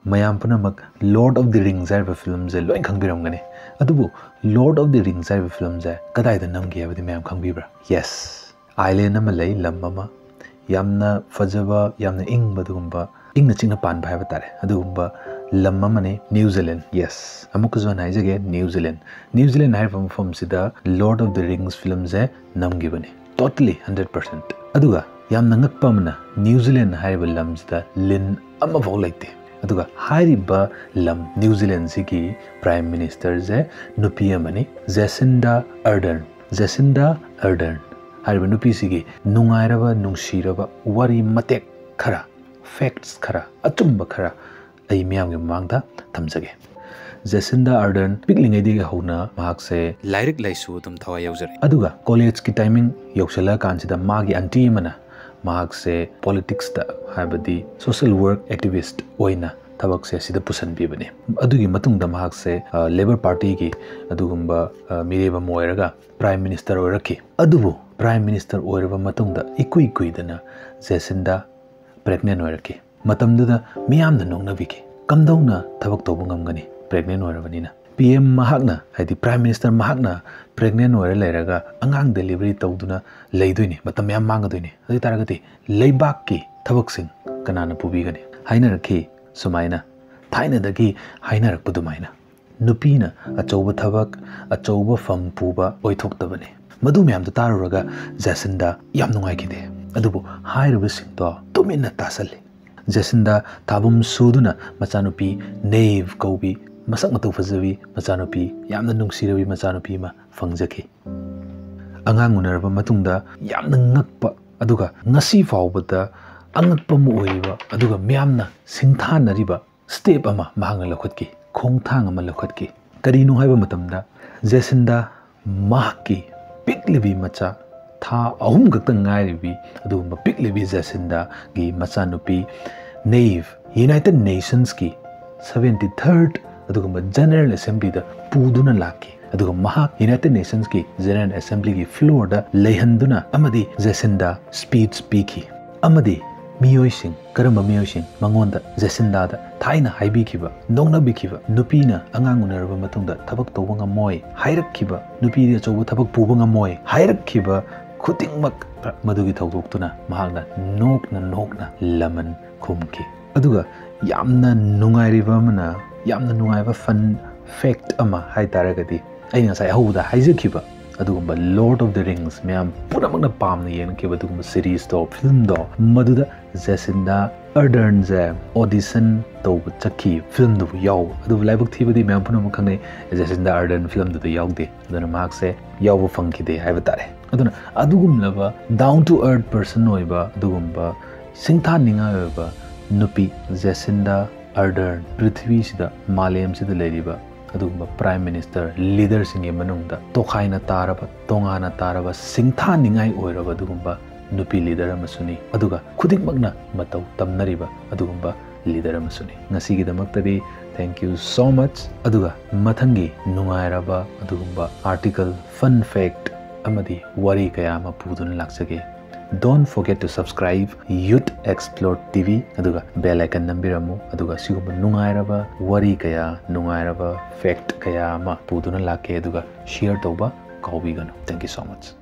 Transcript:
mayam punamak Lord of the Rings haiba film je loin khangbiramgani adubu Lord of the Rings haiba film je kadai da namgi habadi mayam khangbibra yes island ama lei lam ama yamna fajaba yamna ingba dugumba ingna chingna pan bhaiba tare adugumba lam amane New Zealand yes amuk zon haijage New Zealand haiba mafam sida Lord of the Rings film je namgi bane totally 100% aduga yamna ngakpa amana New Zealand haiba lam sida lin ama bhau laite aduga hairiba lam New Zealand sigi prime minister je nupi amani Jacinda Ardern hariba nupi sigi nungairaba nungsiraba wari matek khara facts khara achumba khara ai miyam ge mangda thamjage Jacinda Ardern picklingai digi hauna mahakse lairik laisu tum thawa yaujare aduga college ki timing yausala kansida magi auntie mana mahakse politics da habadi social work activist oina tabak se sida pusan bibane adugi matungda mahakse labor party ki adugumba mireba moiraga prime minister oiraki adubu prime minister oiraba matungda ikui dana Jacinda pregnant oiraki matamduda miyamna nongnabiki kamdauna tabak tobu ngamgani pregnant oirabanina PM mahakna haidi prime minister mahakna pregnant oira leraga angang delivery tawduna leidoini matam yam mangadoini adi taragati leibak ki thabaksing kanana pubigani haina rakhi sumaina thaina dagi haina rakpudumaina nupina achauba thabak achauba fam puba oithoktabane madu myam da taruraga Jacinda yam nungai kide adubu hairuba singdo tumina tasali Jacinda tabum suduna machanupi Nave kaubi masak matau fajabi machanupi yamna nungsirabi machanupi ma fangjaki angang unarba matungda yamna ngakpa aduga ngasi faubada angakpa mu oiba aduga myamna singthanariba step ama mahanga lakhotki khongthang ama lakhotki karinu haiba matamda Jacinda mahki piklibi macha tha ahum gakta ngairibi adugumba piklibi Jacinda gi machanupi Nave United Nations ki 73rd adugumba General Assembly da puduna laki aduga mahak United Nations ki General Assembly ki floor da leihanduna amadi Jacinda speech piki amadi miyoising karamba miyoising mangonda Jacinda da thaina haibikiba nongnabikiba nupina angang unarba matungda thabak tawba ngamoi hairakkiba nupi ri achoba thabak puba ngamoi hairakkiba khutingmak madugi thawdoktuna mahakna nokna laman khumki aduga yamna nungairiba mana yamna nungaiba fun fact ama haitaragadi aina sai hauda haijakiba adugumba Lord of the Rings mayam punamakna pamna yenkiba adugumba series to film do maduda Jacinda Ardern je audition to chakki film du yaw adu laibak thibadi mayam punamak khangai Jacinda Ardern film du yawde aduna mark se yaw fangkide haiba tare aduna adugumlaba down to earth person oiba adugumba singtha ninga oiba nupi Jacinda Ardern prithvi sida malem sida leriba adugumba prime minister leader singe manungda tokhaina taraba tongana taraba singtha ningai oiraba adugumba nupi leader amasuni aduga khudikmakna matau tamnariba adugumba leader amasuni ngasi gi damaktadi thank you so much aduga mathangi nungairaba adugumba article fun fact amadi wari kaya ma pudun laksage don't forget to subscribe Youth Explore TV aduga bell icon nambiramu aduga sigumba nungairaba wari kaya nungairaba fact kaya ma puduna lake aduga share tawba kaubiganu thank you so much